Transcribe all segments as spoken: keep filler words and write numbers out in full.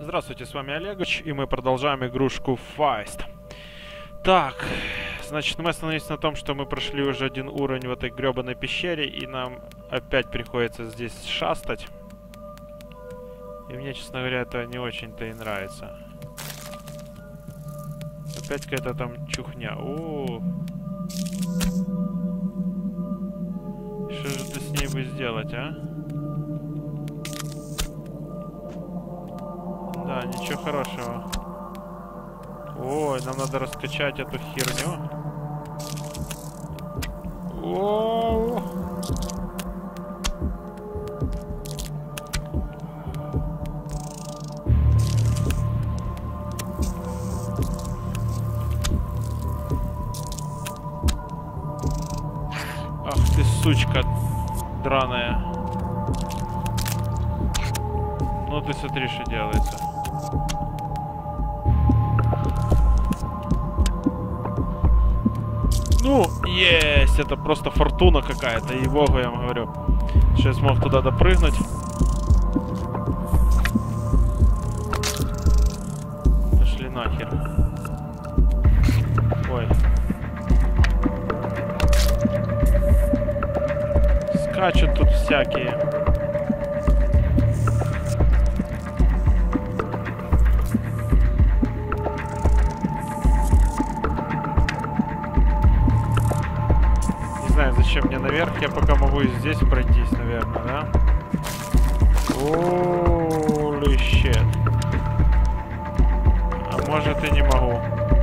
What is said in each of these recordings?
Здравствуйте, с вами Олегович, и мы продолжаем игрушку Feist. Так, значит, мы остановились на том, что мы прошли уже один уровень в этой гребаной пещере, и нам опять приходится здесь шастать. И мне, честно говоря, это не очень-то и нравится. Опять какая-то там чухня. О, что же ты с ней бы сделать, а? Да, ничего хорошего. Ой, нам надо раскачать эту херню. О-о-о. Ах ты, сучка драная. Ну ты смотри, что делается. Ну, есть, это просто фортуна какая-то, ей-богу, я вам говорю. Сейчас смог туда допрыгнуть. Пошли нахер. Ой. Скачут тут всякие. Зачем мне наверх? Я пока могу и здесь пройтись, наверное, да? Holy shit. А может и не могу.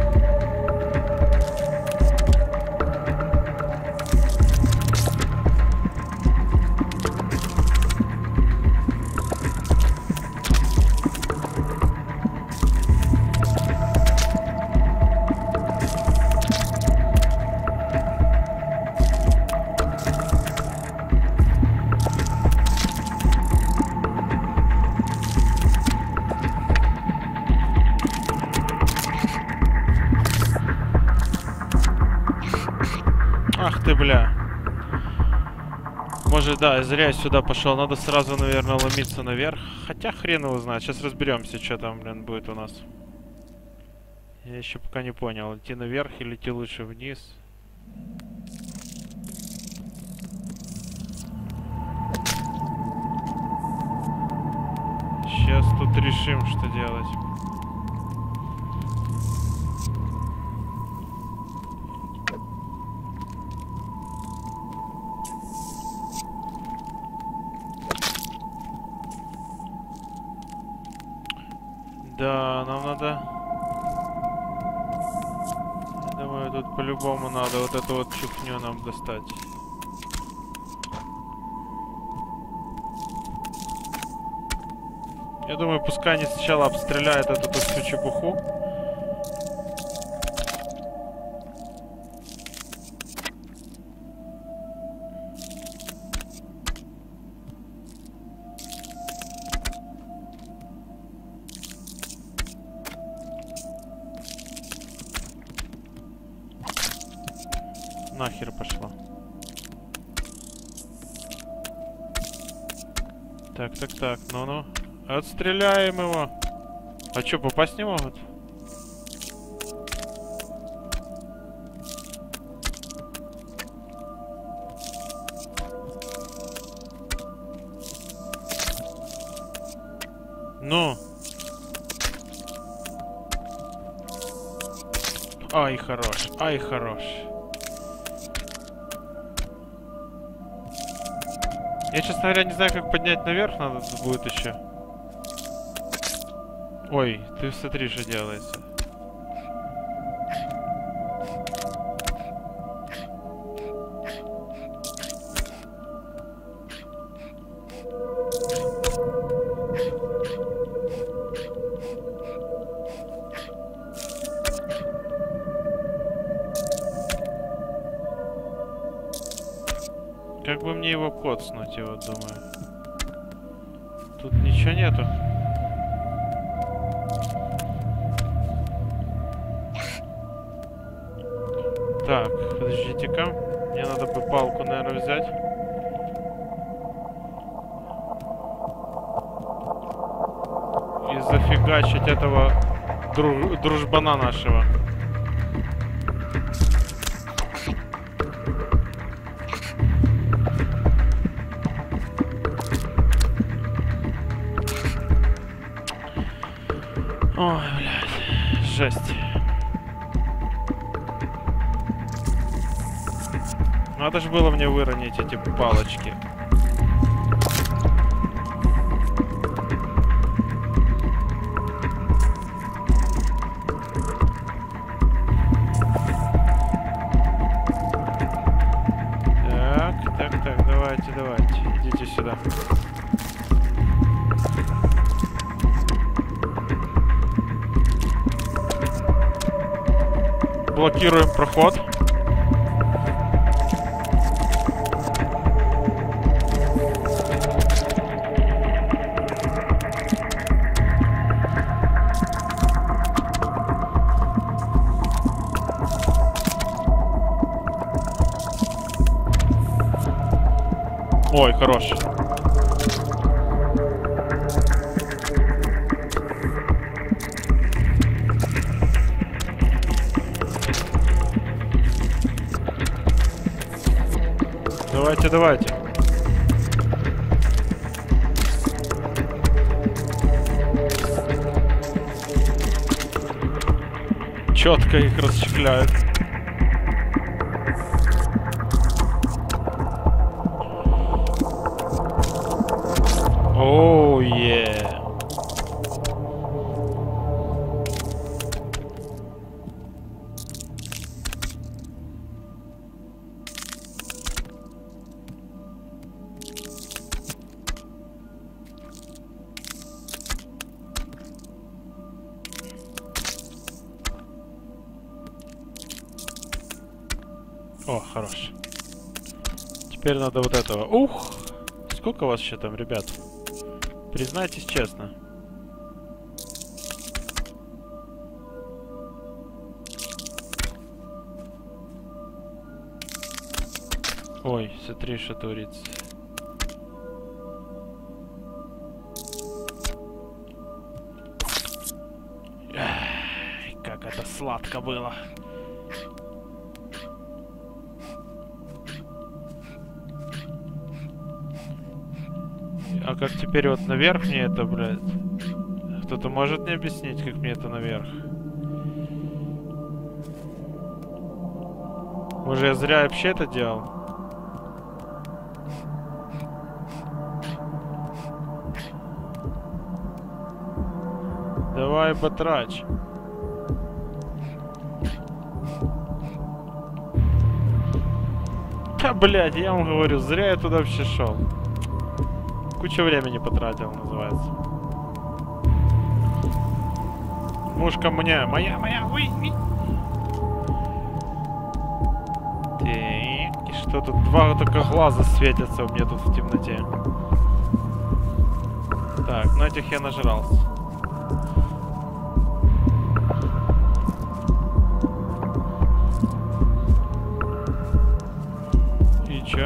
Ах ты, бля. Может, да, зря я сюда пошел. Надо сразу, наверное, ломиться наверх. Хотя хрен его знает. Сейчас разберемся, что там, блин, будет у нас. Я еще пока не понял, идти наверх или идти лучше вниз. Сейчас тут решим, что делать. Да, нам надо... Я думаю, тут по-любому надо вот эту вот чухню нам достать. Я думаю, пускай они сначала обстреляют эту тут всю чепуху. Нахер пошла. Так, так, так, ну-ну. Отстреляем его. А чё, попасть не могут? Ну. Ай, хорош, ай, хорош. Я, честно говоря, не знаю, как поднять наверх надо будет еще. Ой, ты смотри, что делается. Как бы мне его коцнуть, я вот думаю. Тут ничего нету. Так, подождите-ка. Мне надо бы палку, наверное, взять. изо зафигачить этого дру дружбана нашего. Ой, блядь, жесть. Надо же было мне выронить эти палочки. Так, так, так, давайте, давайте, идите сюда. Блокируем проход. Ой, хорош. Давайте, давайте. Четко их расщепляют. Оу, е. О, хорош. Теперь надо вот этого. Ух! Сколько вас еще там, ребят? Признайтесь честно. Ой, смотри, что творится. Ай, как это сладко было. А как теперь вот наверх мне это, блядь? Кто-то может мне объяснить, как мне это наверх? Может, я зря вообще это делал? Давай, батрач. Да, блядь, я вам говорю, зря я туда вообще шел. Куча времени потратил, называется. Мушка мне. Моя, моя, ой, ой. Так, и что тут? Два только глаза светятся у меня тут в темноте. Так, на этих я нажрался. И чё?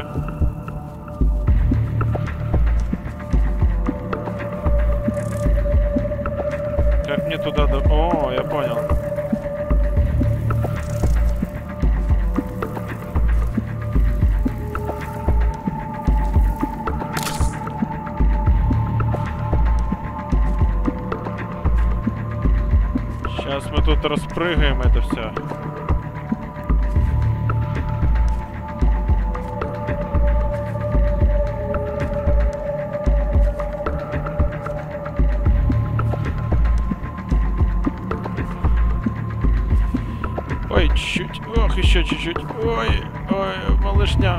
Как мне туда до... О, я понял. Сейчас мы тут распрыгаем это все. Ой, чуть-чуть. Ох, еще чуть-чуть. Ой, ой, малышня.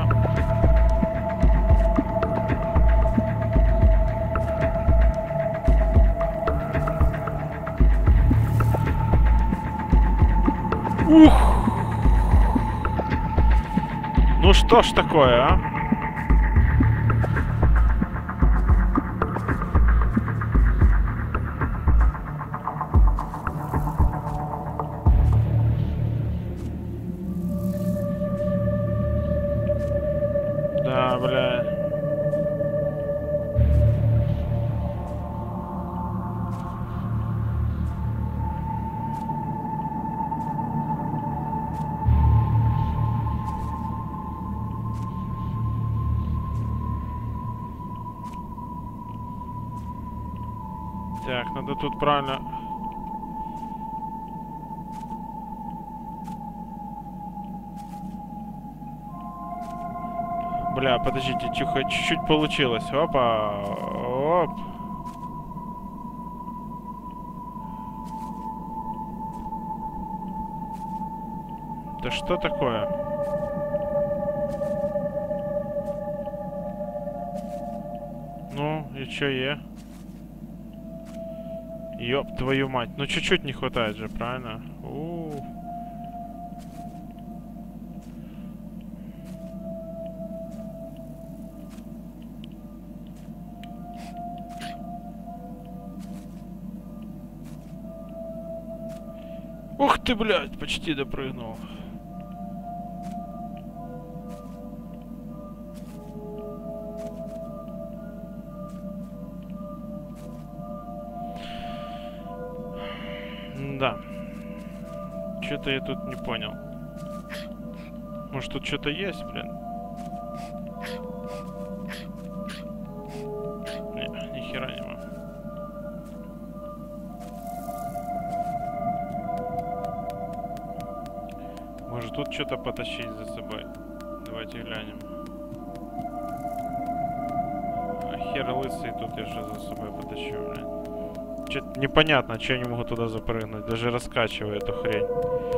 Ух! Ну что ж такое, а? Да, бля. Так, надо тут правильно... Бля, подождите, тихо, чуть-чуть получилось. Опа, оп. Да что такое? Ну, и чё е? Ёб твою мать. Ну, чуть-чуть не хватает же, правильно? У-у-у. Ух ты, блядь, почти допрыгнул. Да. Что-то я тут не понял. Может, тут что-то есть, блин? Не, ни хера не могу. Может, тут что-то потащить за собой? Давайте глянем. А хер лысый, тут я же за собой потащу, блин. Что-то непонятно, что я не могу туда запрыгнуть. Даже раскачиваю эту хрень.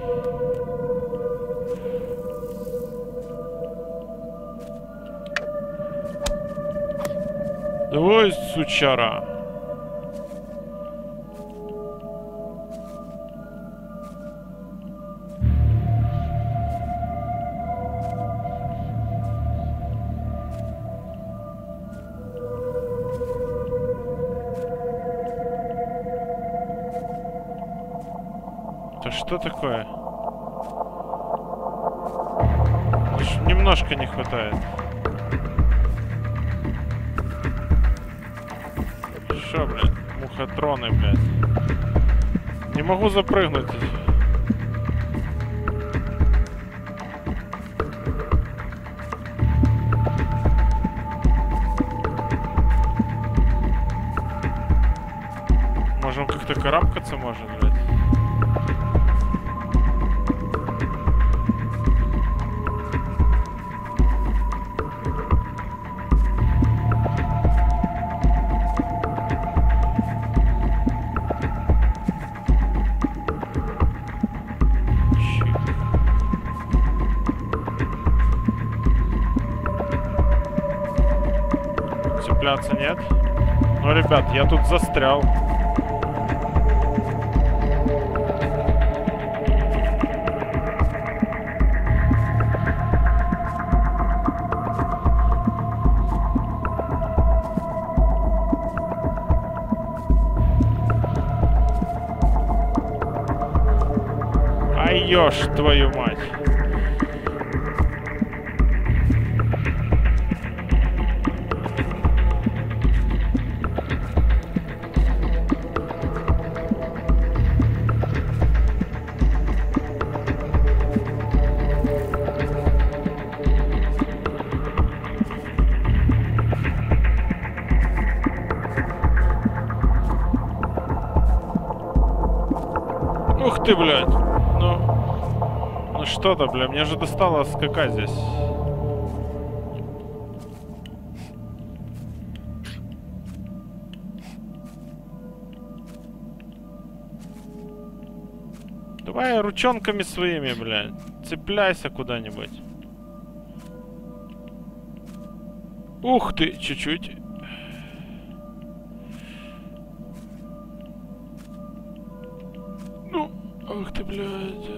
Давай, сучара. Да что такое? Лишь немножко не хватает. Шо, блядь? Мухотроны, блядь. Не могу запрыгнуть. Можем как-то карабкаться, может, блядь? Цепляться нет? Ну, ребят, я тут застрял. Ай, ёж твою мать. Ух ты, блядь. Ну, ну что-то, бля, мне же достало скакать здесь. Давай ручонками своими, блядь. Цепляйся куда-нибудь. Ух ты, чуть-чуть. Ну, ах ты, блядь.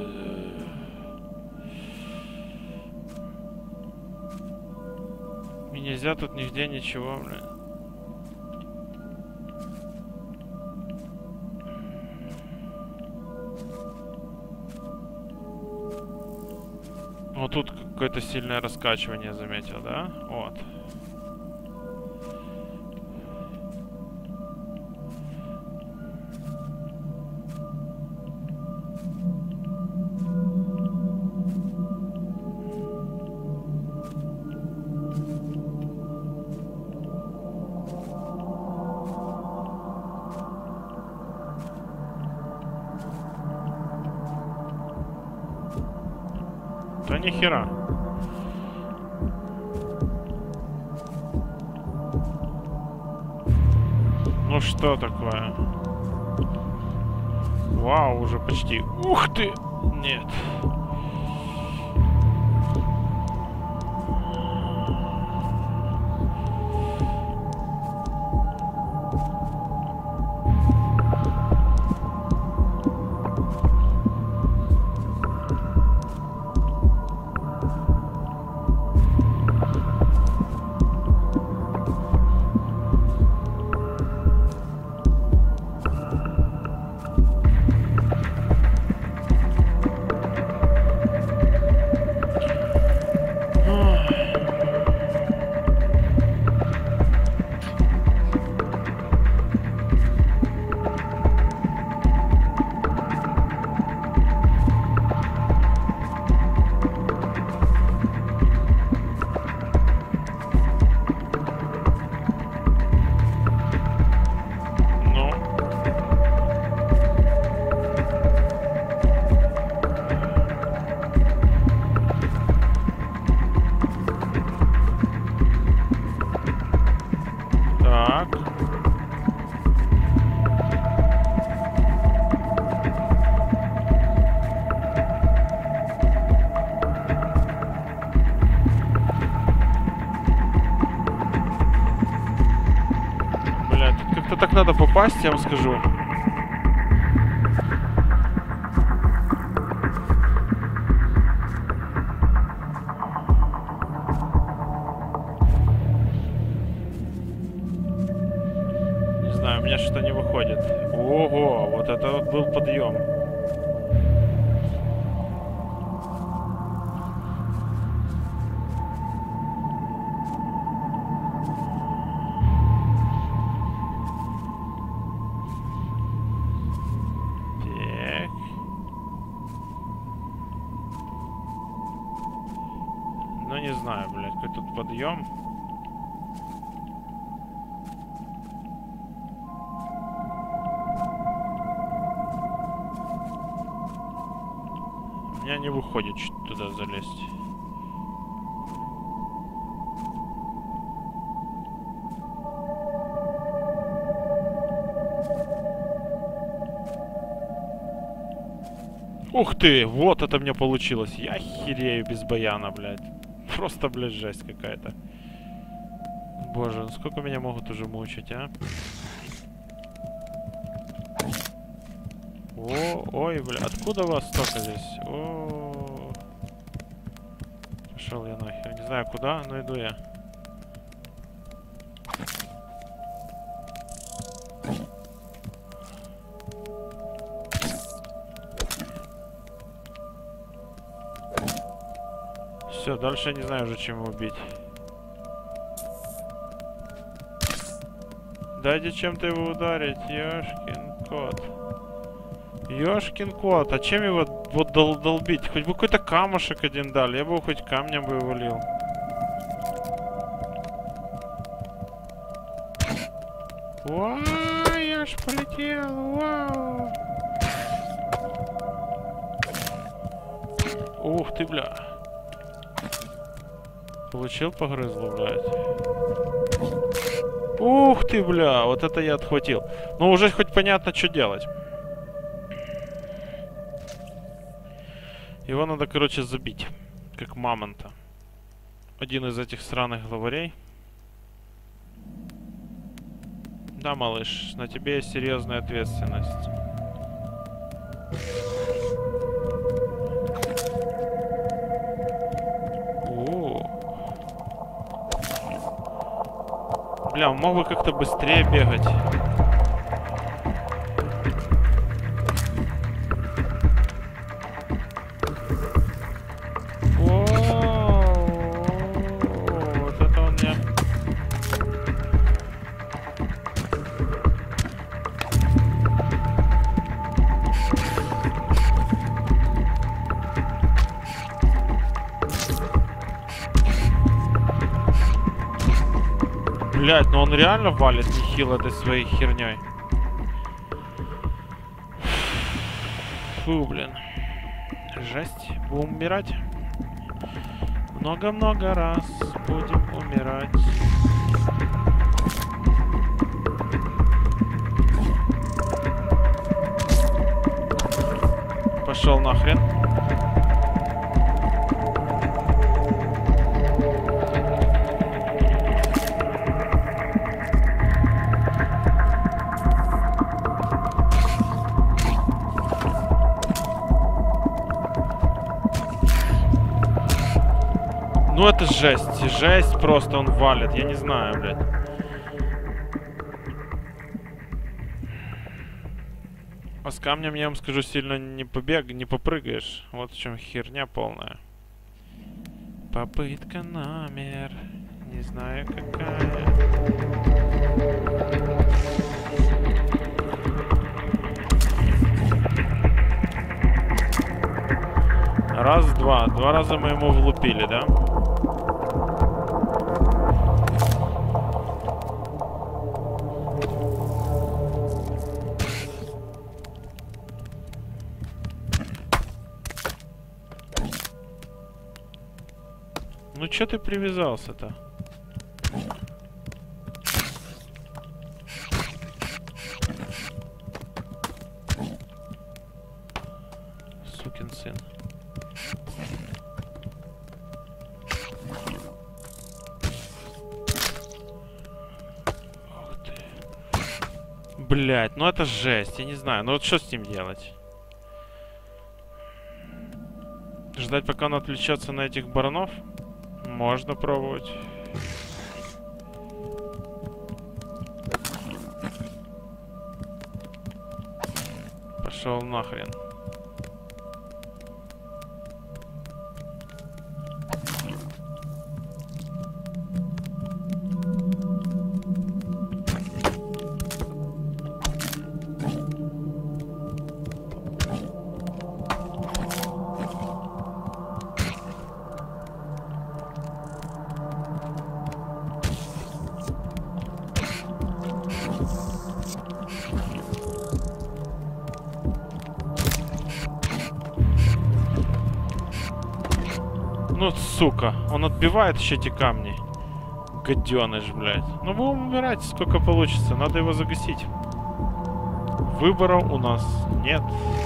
И нельзя тут нигде ничего, блядь. Вот тут какое-то сильное раскачивание заметил, да? Вот. Да нихера. Ну что такое? Вау, уже почти. Ух ты! Нет. Так надо попасть, я вам скажу. Не знаю, у меня что-то не выходит. Ого, вот это вот был подъем. Ну не знаю, блядь, какой тут подъем. У меня не выходит чуть туда залезть. Ух ты, вот это мне получилось. Я херею без баяна, блядь. Просто, блядь, жесть какая-то. Боже, ну сколько меня могут уже мучить, а? О, ой, бля, откуда у вас столько здесь? О, пошел я нахер. Не знаю куда, но иду я. Все, дальше я не знаю уже, чем его убить. Дайте чем-то его ударить, ёшкин кот. Ёшкин кот, а чем его вот дол долбить? Хоть бы какой-то камушек один дали, я бы его хоть камнем бы валил. Вау, я ж полетел, вау. Ух ты, бля. Получил погрызло, блядь. Ух ты, бля, вот это я отхватил. Ну, уже хоть понятно, что делать. Его надо, короче, забить. Как мамонта. Один из этих сраных главарей. Да, малыш, на тебе есть серьезная ответственность. Бля, он мог бы как-то быстрее бегать. О-о-о, вот это он мне... Блять, ну он реально валит нехило этой своей херней. Фу, блин. Жесть. Будем умирать. Много-много раз будем умирать. Пошел нахрен. Ну это жесть, жесть просто, он валит, я не знаю, блядь. А с камнем, я вам скажу, сильно не побег, не попрыгаешь. Вот в чем херня полная. Попытка номер, не знаю какая. Раз, два. Два раза мы ему влупили, да? Ну чё ты привязался-то? Сукин сын. Ух ты. Блять, ну это жесть, я не знаю. Ну вот что с ним делать? Ждать, пока он отвлечется на этих баранов? Можно пробовать. Пошел нахрен. Ну, сука, он отбивает еще эти камни. Гаденыш, блядь. Ну, будем умирать, сколько получится. Надо его загасить. Выбора у нас нет.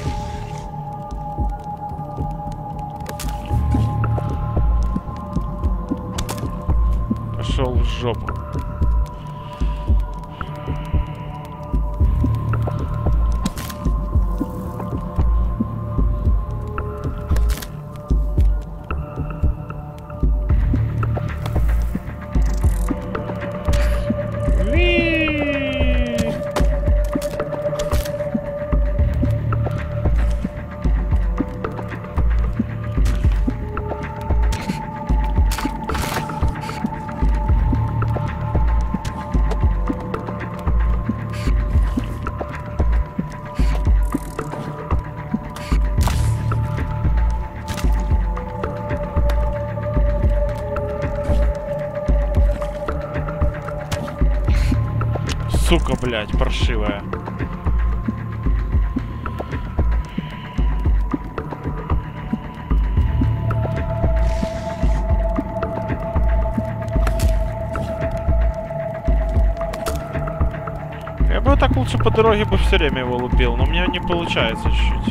Пошел в жопу. Сука, блядь, паршивая. Я бы так лучше по дороге бы все время его лупил, но у меня не получается чуть-чуть.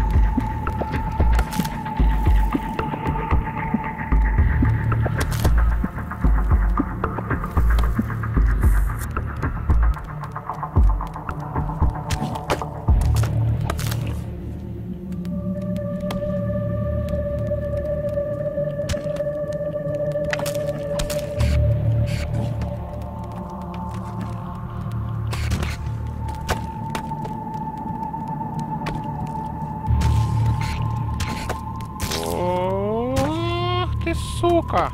Сука!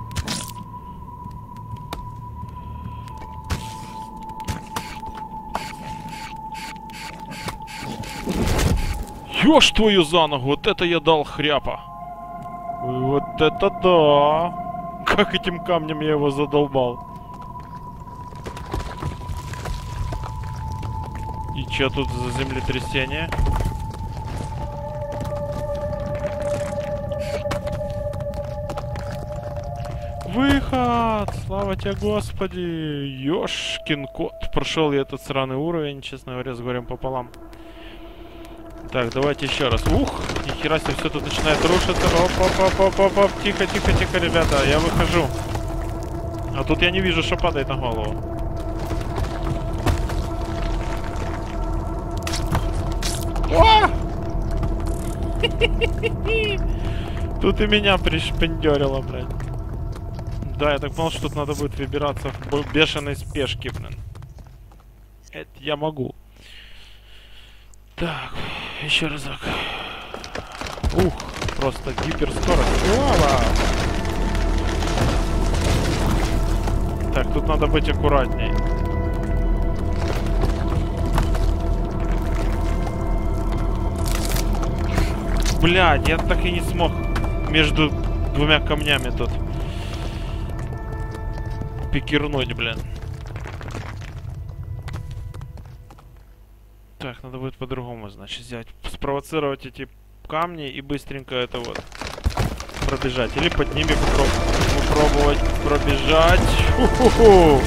Ёж твою за ногу, вот это я дал хряпа. Вот это да! Как этим камнем я его задолбал. И чё тут за землетрясение? Выход! Слава тебе, Господи! Ёшкин кот. Прошел я этот сраный уровень, честно говоря, с горем пополам. Так, давайте еще раз. Ух! Нихера себе, все тут начинает рушиться. Оп-оп-оп-оп-оп. Тихо, тихо, тихо, ребята, я выхожу. А тут я не вижу, что падает на голову. О! Тут и меня пришпендерило, блядь. Да, я так понял, что тут надо будет выбираться в бешеной спешке, блин. Это я могу. Так, еще разок. Ух, просто гиперскорость. Вау! Так, тут надо быть аккуратней. Блядь, я так и не смог между двумя камнями тут пикернуть, блин. Так, надо будет по-другому, значит, взять, спровоцировать эти камни и быстренько это вот пробежать. Или под ними попроб попробовать пробежать. Ху-ху-ху.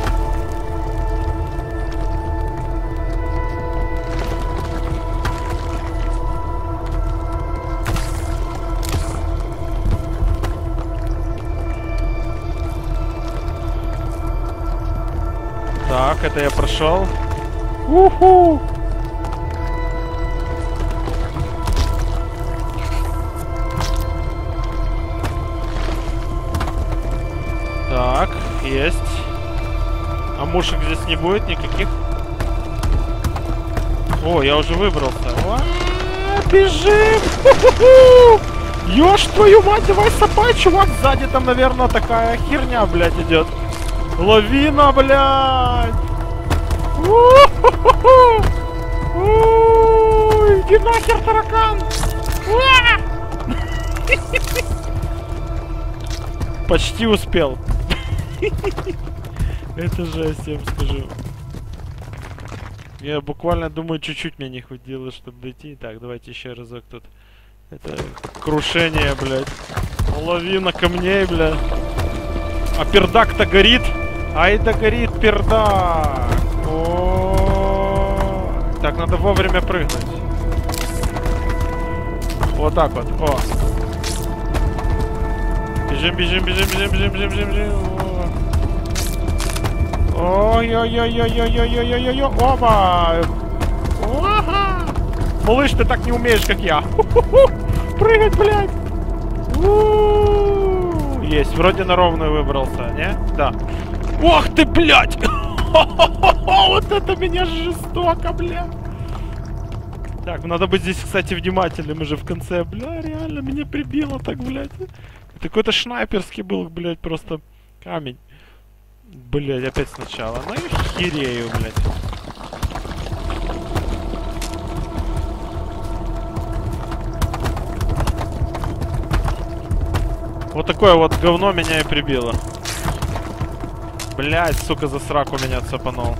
Так, это я прошел. Уху! Так, есть. А мушек здесь не будет никаких? О, я уже выбрался. А-а-а, бежим! Ёж твою мать, давай сапай, чувак! Сзади там, наверное, такая херня, блядь, идет. Лавина, блядь! Иди нахер, таракан! Почти успел. Это жесть, я вам скажу. Я буквально думаю, чуть-чуть мне не хватило, чтобы дойти. Так, давайте еще разок тут. Это крушение, блядь. Лавина камней, блядь. А пердак-то горит. Ай да горит пердак. О, так, надо вовремя прыгнуть. Вот так вот. О. Бежим, бежим, бежим, бежим, бежим, бежим, бежим, бежим. Ой-ой-ой-ой-ой-ой-ой-ой-ой-ой-ой. Опа! Ага! Малыш, ты так не умеешь, как я. Прыгать, блядь. Есть, вроде на ровную выбрался, не? Да. Ох ты, блядь! Вот это меня жестоко, блядь! Так, надо быть здесь, кстати, внимательным уже в конце. Бля, реально меня прибило так, блядь. Это какой-то шнайперский был, блядь, просто камень. Блядь, опять сначала. Ну я херею, блядь. Вот такое вот говно меня и прибило. Блядь, сука, за сраку меня цапанул.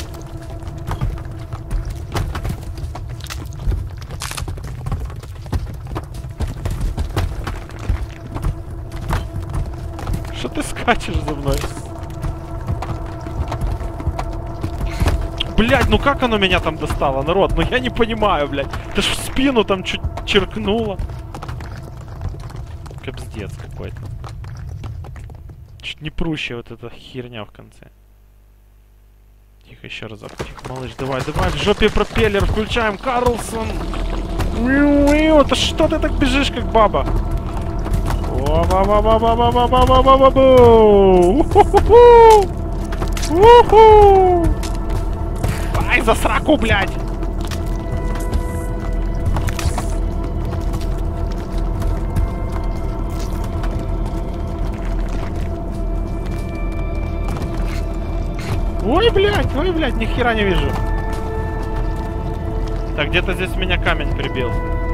Что ты скачешь за мной? Блядь, ну как оно меня там достало, народ? Ну я не понимаю, блядь. Ты ж в спину там чуть черкнуло. Капздец какой-то. Чуть не прущая вот эта херня в конце. Тихо, еще разок. Тихо, малыш, давай, давай, в жопе пропеллер, включаем, Карлсон. Это что ты так бежишь, как баба? Ай, за сраку, блядь! Ой, блядь, ой, блядь, ни хера не вижу. Так, где-то здесь меня камень прибил.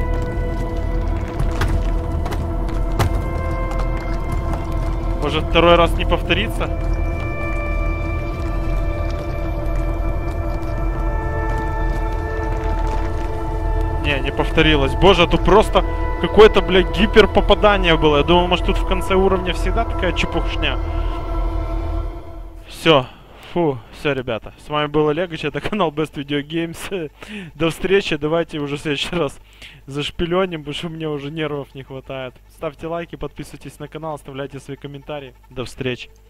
Может, второй раз не повторится? Не, не повторилось. Боже, тут просто Какое-то, блядь, гипер попадание было. Я думал, может тут в конце уровня всегда такая чепухшня. Все. Фу, все, ребята. С вами был Олегович, это канал Best Video Games. До встречи, давайте уже в следующий раз зашпилёним, потому что мне уже нервов не хватает. Ставьте лайки, подписывайтесь на канал, оставляйте свои комментарии. До встречи.